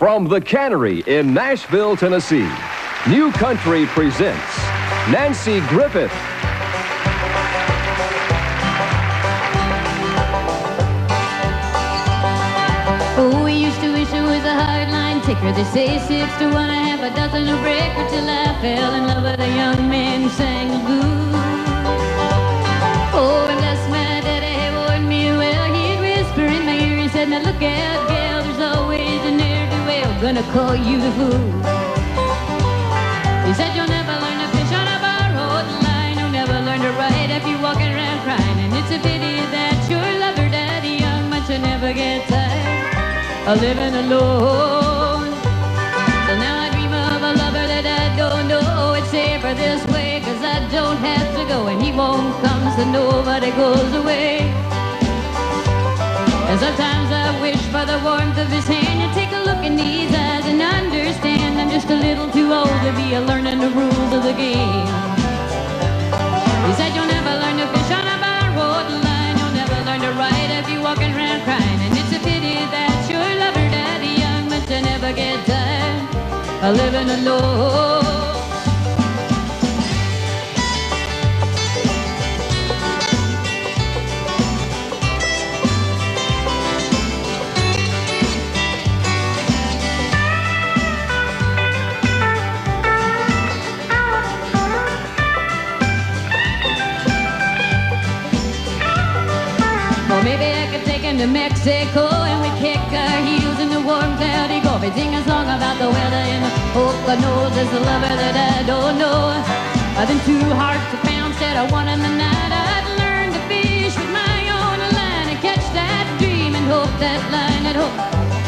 From the Cannery in Nashville, Tennessee, New Country presents Nanci Griffith. Oh, we used to wish it was a hardline ticker. They say 6 to 1, a half a dozen, no breaker, till I fell in love with a young man who sang the blues. Oh, unless my daddy had warned me well, he'd whisper in my ear, he said, now look out, gal, there's always a ne'er-do-well gonna call you the fool. He said, you'll never learn to fish on a borrowed line, you'll never learn to ride if you're walking around crying, and it's a pity that your lover died young, but you never get tired of living alone. So now I dream of a lover that I don't know. It's safer this way, cause I don't have to go, and he won't come, so nobody goes away. And sometimes I wish for the warmth of his hand, to take a look in these eyes and understand I'm just a little too old to be learning the rules of the game. He said you'll never learn to fish on a borrowed line, you'll never learn to ride if you're walking around crying, and it's a pity that your lover died young, but you never get tired of living alone. Maybe I could take him to Mexico and we'd kick our heels in the warm cloudy Gulf. He'd sing a song about the weather and hope God knows there's a lover that I don't know. I've been 2 hearts to pound instead of 1 in the night. I'd learn to fish with my own line and catch that dream and hope that line had hope.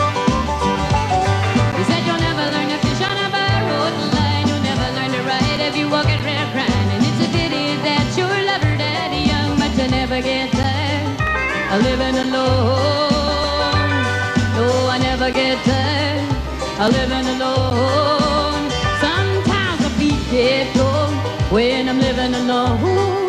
He said you'll never learn to fish on a borrowed line, you'll never learn to ride if you walk around crying, and it's a pity that your lover died young, but you never get tired living alone. No, I never get tired of living alone. Sometimes my feet get cold when I'm living alone.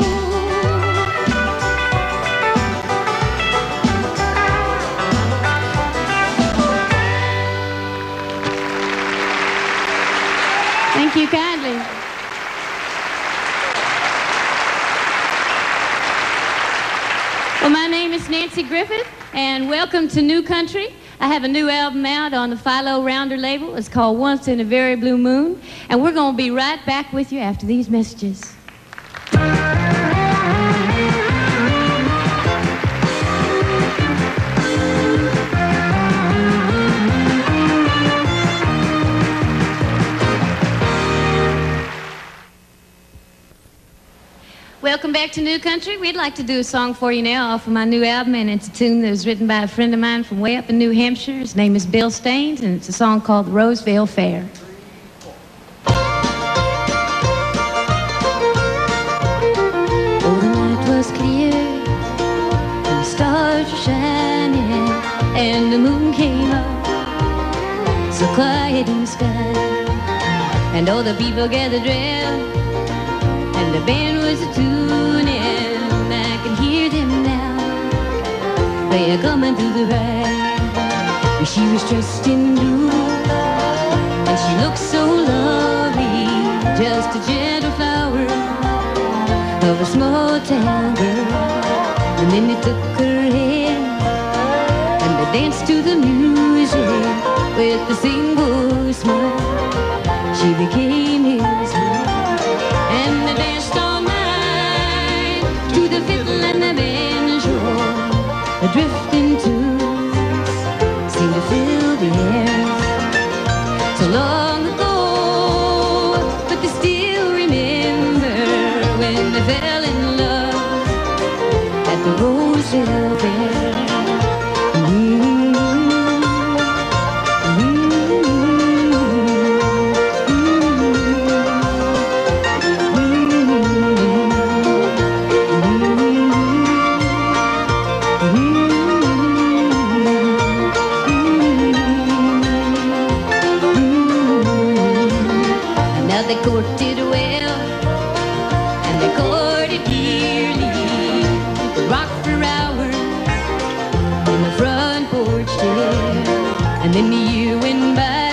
Thank you kindly. Well, my name is Nanci Griffith, and welcome to New Country. I have a new album out on the Philo Rounder label. It's called Once in a Very Blue Moon, and we're going to be right back with you after these messages. Welcome back to New Country. We'd like to do a song for you now off of my new album, and it's a tune that was written by a friend of mine from way up in New Hampshire. His name is Bill Staines, and it's a song called the Roseville Fair. Oh, the night was clear, and the stars were shining, and the moon came up, so quiet in the sky, and all the people gathered round, and the band was a-tuning. I can hear them now, they're coming through the ride. She was dressed in blue, and she looked so lovely, just a gentle flower of a small town girl. And then they took her hand, and they danced to the music with a single smile. She became his wife, and they danced all night to the fiddle and the banjo. A drifting tunes seemed to fill the air. So long ago, but they still remember when they fell in love at the Roseville Fair. They courted well, and they courted dearly. Rocked for hours in the front porch chair, and then the year went by.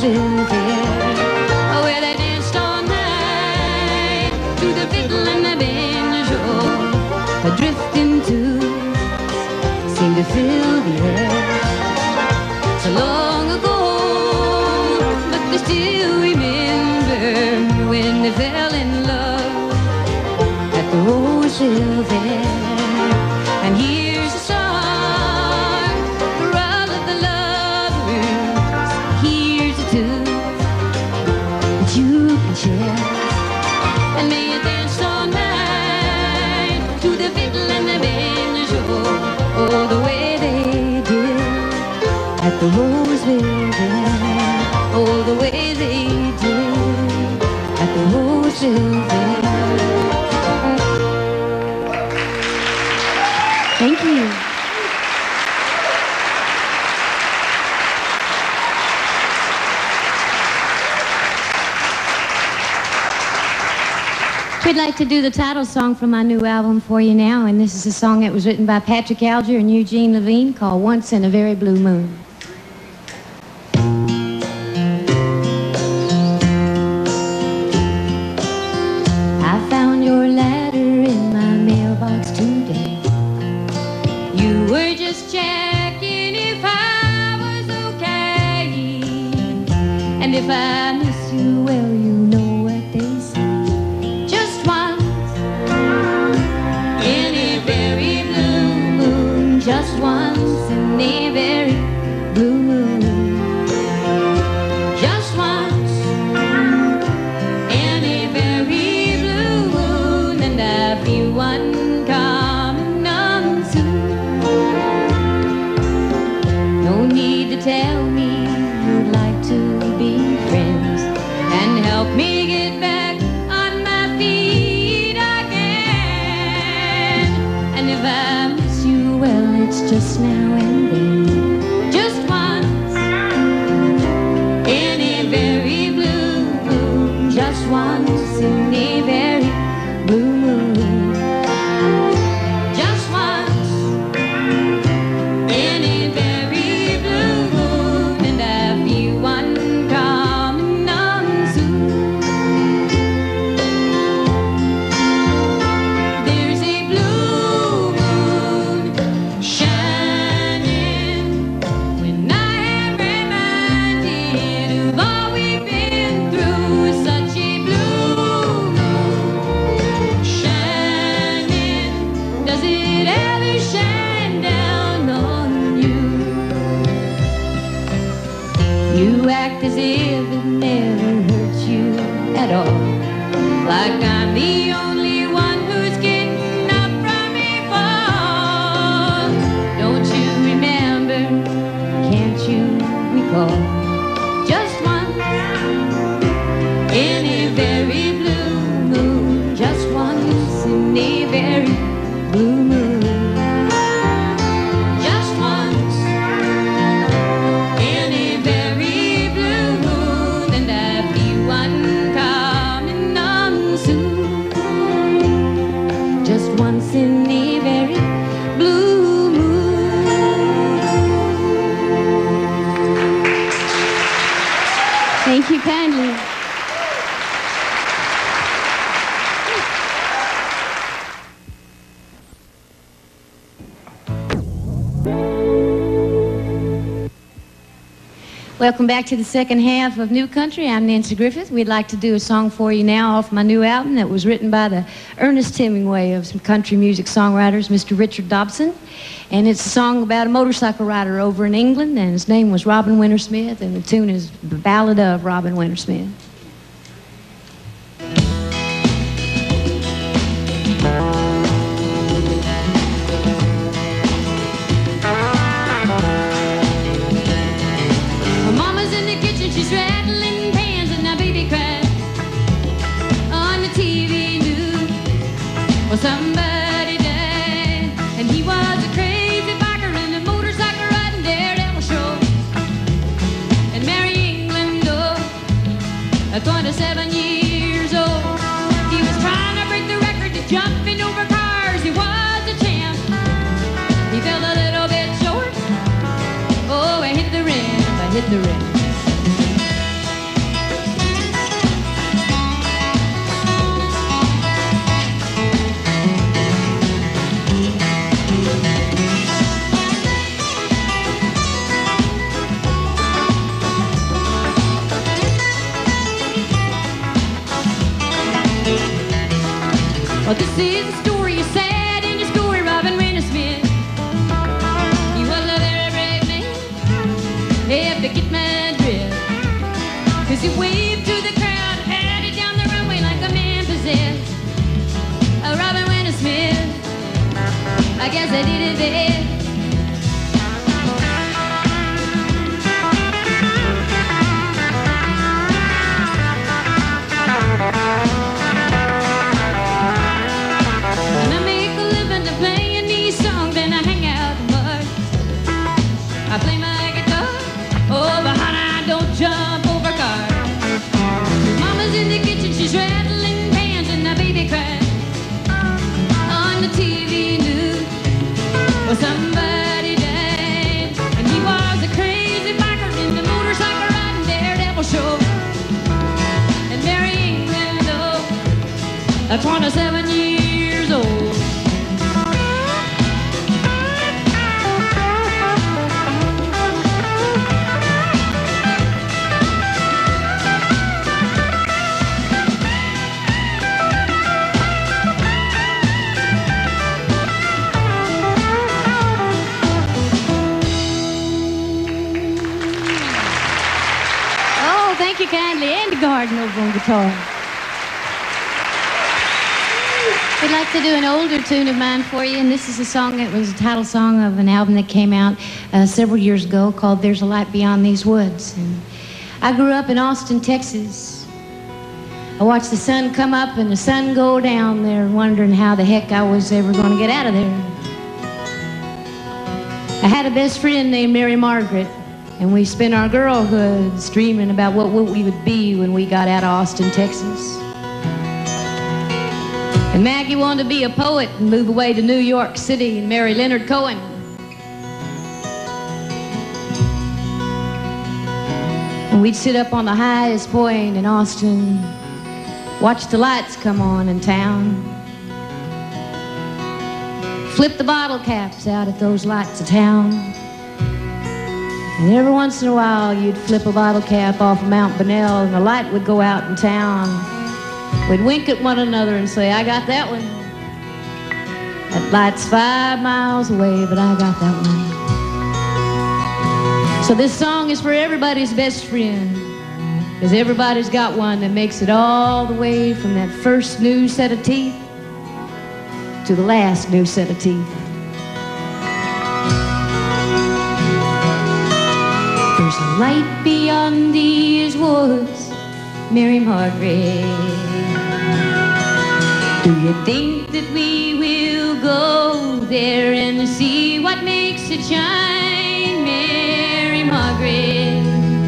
Roseville Fair, where they danced all night to the fiddle and the banjo. A drifting tunes seemed to fill the air. So long ago, but they still remember when they fell in love at the Roseville Fair. And here's a song for all of the lovers. Here's a tune that you can share. And may you dance all night to the fiddle and the banjo, oh, the way they did at the Roseville Fair. Oh, the way they did at the Roseville Fair. Thank you. We'd like to do the title song from my new album for you now, and this is a song that was written by Patrick Alger and Eugene Levine called Once in a Very Blue Moon. I found your letter in my mailbox today. You were just checking if I was okay, and if I miss you, well, you know what they say. Just once in a very blue moon, just once in a very blue moon, just once in a very blue moon, and I feel one coming on soon. No need to tell me you'd like to be friends and help me get back on my feet again. And if I miss you, well, it's just now and then. Just once in a very blue moon, just once in a very blue moon, just once in a very blue moon, and I feel one coming on soon. There's a blue moon shining when I am reminded of all we've been through. Such a blue moon shining. Does it ever shine down on you? You act as if it never hurts you at all, like I'm the only one who's getting up from a fall. Don't you remember? Can't you recall? Just once in a very blue moon, just once in a very blue moon, just once in a very blue moon, and I feel one coming on soon. Just once in a very blue moon. Thank you kindly. Welcome back to the second half of New Country. I'm Nanci Griffith. We'd like to do a song for you now off my new album that was written by the Ernest Hemingway of some country music songwriters, Mr. Richard Dobson. And it's a song about a motorcycle rider over in England, and his name was Robin Winter Smith, and the tune is The Ballad of Robin Winter Smith. My mama's in the kitchen, she's rattling pans, and my baby cries on the TV news. Well, somebody died, and he was a crazy biker in a motorcycle riding daredevil show. And Mary England, oh, at 27 years old, he was trying to break the record to jumping over cars. He was a champ. He fell a little bit short. Oh, I hit the rim, I hit the rim. Well, this is a story of sad in your story, Robin Winter Smith. He was a very brave man, if to get my drift. 'Cause he waved to the crowd, headed down the runway like a man possessed. Robin Winter Smith, I guess I did it best. And I make a living to playing these songs, and I hang out in bars. I play my guitar, oh, but honey, I don't jump over cars. Mama's in the kitchen, she's rattling pans, and the baby cries. On the TV news, well, somebody died, and he was a crazy biker in the motorcycle riding daredevil show. And Mary England, though, 27 years old. Thank you kindly, Andy Garden over on guitar. We'd like to do an older tune of mine for you, and this is a song that was a title song of an album that came out several years ago called There's a Light Beyond These Woods. And I grew up in Austin, Texas. I watched the sun come up and the sun go down there, wondering how the heck I was ever going to get out of there. I had a best friend named Mary Margaret, and we spent our girlhood dreaming about what we would be when we got out of Austin, Texas. And Maggie wanted to be a poet and move away to New York City and marry Leonard Cohen. And we'd sit up on the highest point in Austin, watch the lights come on in town, flip the bottle caps out at those lights of town. And every once in a while, you'd flip a bottle cap off of Mount Bunnell, and the light would go out in town. We'd wink at one another and say, I got that one. That light's 5 miles away, but I got that one. So this song is for everybody's best friend, because everybody's got one that makes it all the way from that first new set of teeth to the last new set of teeth. There's a light beyond these woods, Mary Margaret. Do you think that we will go there and see what makes it shine, Mary Margaret?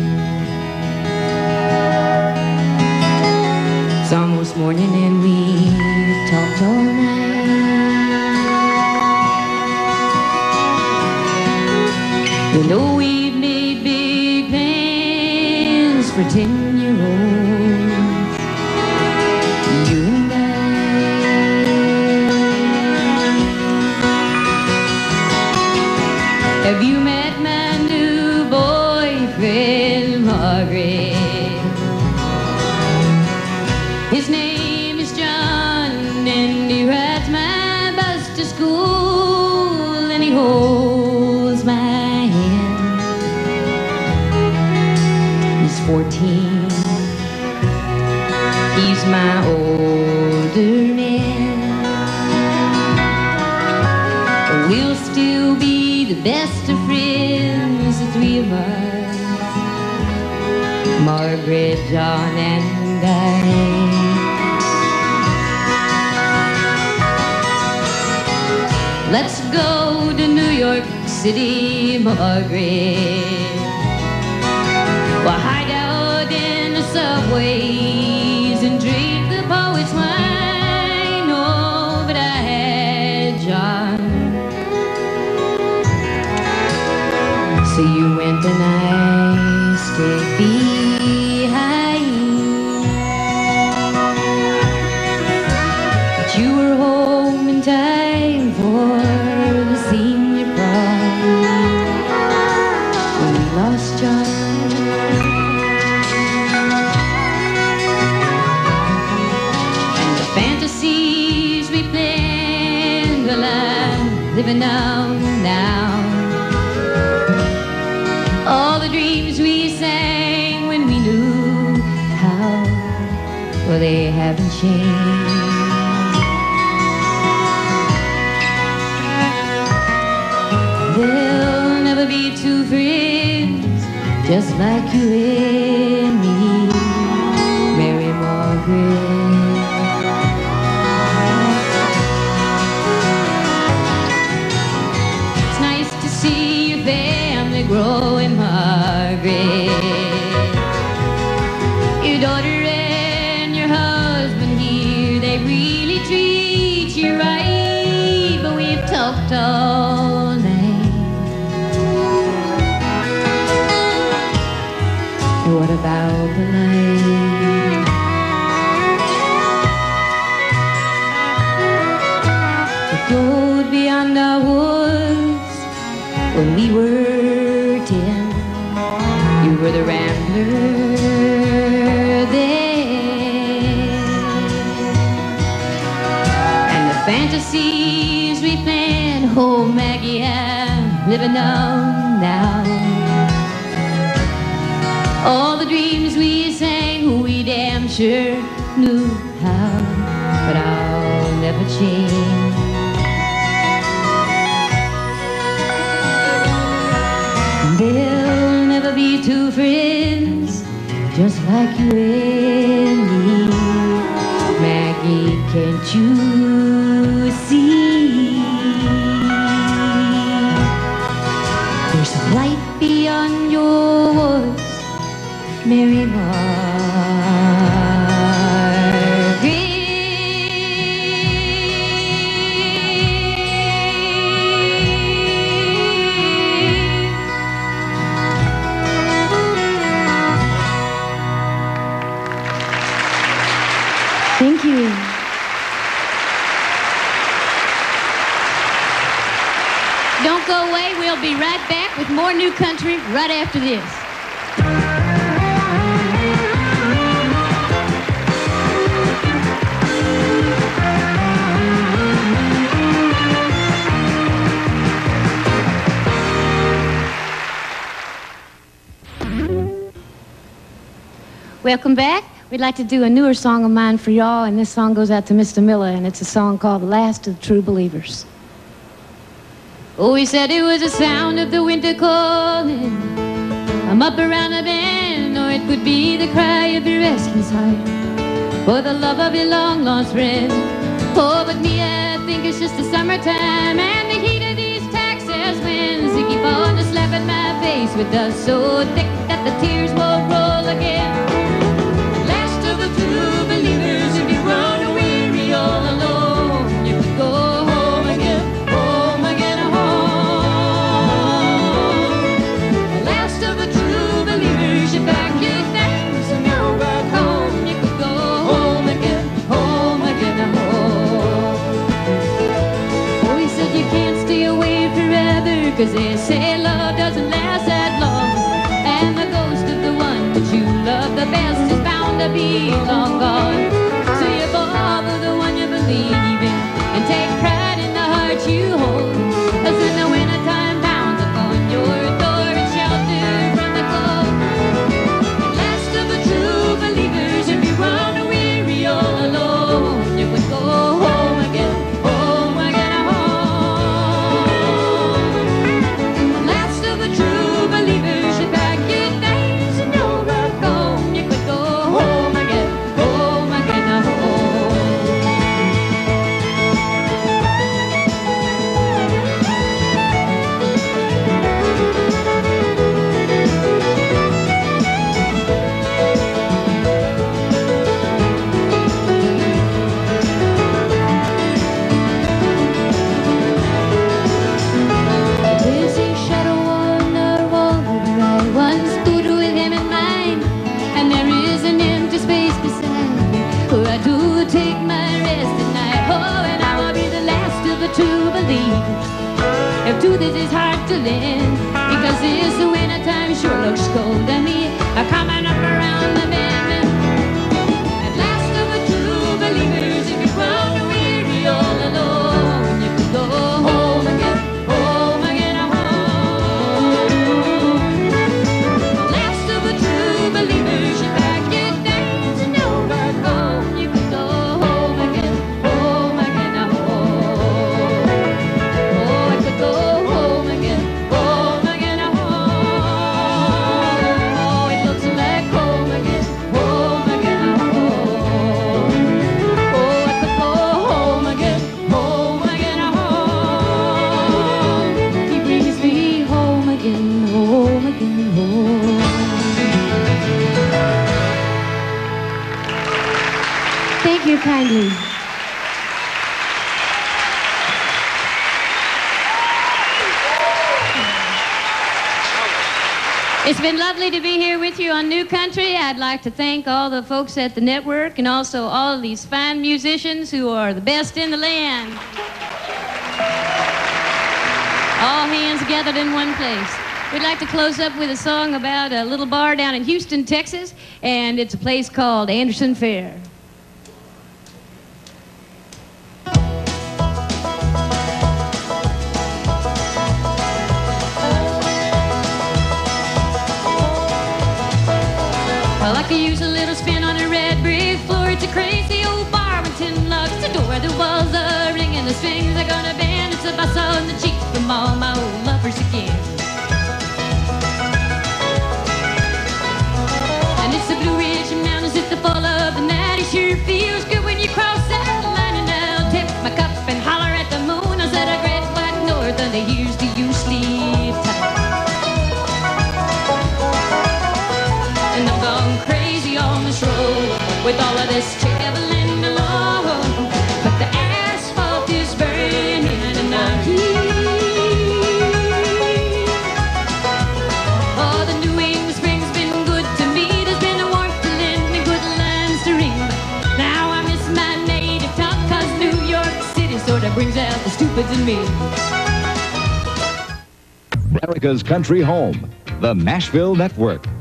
It's almost morning and we've talked all night. You know we've made big plans for 10-year-olds, you and I. Have you met my new boyfriend, Margaret? His name is John, and he rides my bus to school, and he holds my hand. He's 14. He's my older man. We'll still be the best of friends, the three of us, Margaret, John, and I. Let's go to New York City, Margaret. We'll hide out in the subways and drink the poet's wine. Oh, but I had John. So you went and I stayed behind. But you were home in time for the senior prom when we lost John. And the fantasies living now. All the dreams we sang when we knew how, well, they haven't changed. There'll never be two friends just like you and me, Mary Margaret. It's nice to see your family growing, Margaret. Your daughter and your husband here, they really treat you right, but we've talked all night. What about the night? The road beyond our woods when we were 10. You were the rambler then. And the fantasies we planned, oh Maggie, I'm living on now. All the dreams we sang, we damn sure knew how, but I'll never change. There'll never be two friends just like you and me, Maggie, can't you see? There's a light beyond your woods, Mary Margaret. Thank you. Don't go away. We'll be right back with more new country right after this. Welcome back. We'd like to do a newer song of mine for y'all, and this song goes out to Mr. Miller, and it's a song called The Last of the True Believers. Oh, he said it was the sound of the winter calling. I'm up around a bend, or it could be the cry of your restless heart, or the love of your long-lost friend. Oh, but me, I think it's just the summertime and the heat of these Texas winds. They keep on slapping my face with dust so thick that the tears won't roll again. True believers, if you run weary all alone, you could go home again, home. The last of the true believers, you pack your things and you're back home. You could go home again, home. Oh, he said you can't stay away forever, 'cause they say love doesn't last that long, and the ghost of the one that you love the best is bound to be long gone. So you bother the one you believe in and take pride in the heart you hold, 'cause in the wintertime pounds upon your door and shelter from the cold. Last of the true believers, if you run weary all alone, you could go home again, home. Last of the true believers, you pack your things and you're back home. You could go home again, home. There's a shadow on the wall where I once stood with him in mind, and there is an empty space beside me where I do take my rest at night. Oh, and I will be the last of the true believers. If truth is hard to live, because this wintertime sure looks cold to me. I'm coming up around the bend. At last of the true believers, if you run weary all alone, you could go home again. lovely. It's been lovely to be here with you on New Country. I'd like to thank all the folks at the network and also all of these fine musicians who are the best in the land. All hands gathered in one place. We'd like to close up with a song about a little bar down in Houston, Texas, and it's a place called Anderson Fair. Well, I could use a little spin on a red brick floor. It's a crazy old bar with 10 locks. The door, the walls are ringing, the strings are gonna bend. It's a bus on the cheek from all my old lovers again. And it's the Blue Ridge Mountains at the fall of the night. It sure feels good when you cross that line. And I'll tip my cup and holler at the moon. I said a great white north, and here's to you, sleep tight. And I'm gone crazy on this road with all of this traveling alone. But the asphalt is burning and I'm here. Oh, the New England spring's been good to me. There's been a warmth to lend me good lines to ring. But now I miss my native talk, 'cause New York City sort of brings out the stupids in me. America's country home, the Nashville Network.